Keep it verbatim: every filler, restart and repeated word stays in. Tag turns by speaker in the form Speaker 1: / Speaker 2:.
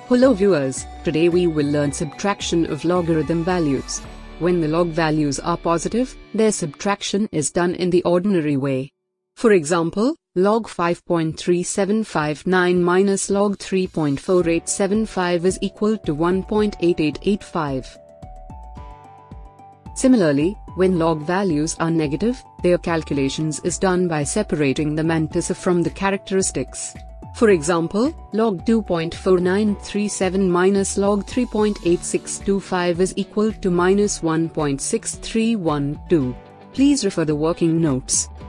Speaker 1: Hello viewers, today we will learn subtraction of logarithm values. When the log values are positive, their subtraction is done in the ordinary way. For example, log five point three seven five nine minus log three point four eight seven five is equal to one point eight eight eight five. Similarly, when log values are negative, their calculations is done by separating the mantissa from the characteristics. For example, log two point four nine three seven minus log three point eight six two five is equal to minus one point six three one two. Please refer the working notes.